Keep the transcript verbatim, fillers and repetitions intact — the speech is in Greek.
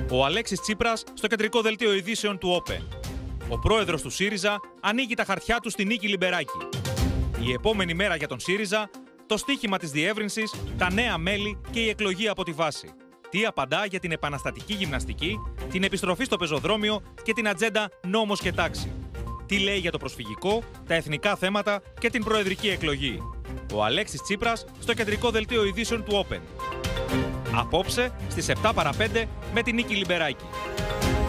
Ο Αλέξης Τσίπρας στο κεντρικό δελτίο ειδήσεων του Open. Ο πρόεδρος του ΣΥΡΙΖΑ ανοίγει τα χαρτιά του στη Νίκη Λιμπεράκη. Η επόμενη μέρα για τον ΣΥΡΙΖΑ, το στίχημα της διεύρυνσης, τα νέα μέλη και η εκλογή από τη βάση. Τι απαντά για την επαναστατική γυμναστική, την επιστροφή στο πεζοδρόμιο και την ατζέντα νόμος και τάξη. Τι λέει για το προσφυγικό, τα εθνικά θέματα και την προεδρική εκλογή. Ο Αλέξης Τσίπρας στο κεντρικό δελτίο ειδήσεων του Open. Απόψε στις επτά παρά πέντε με την Νίκη Λιμπεράκη.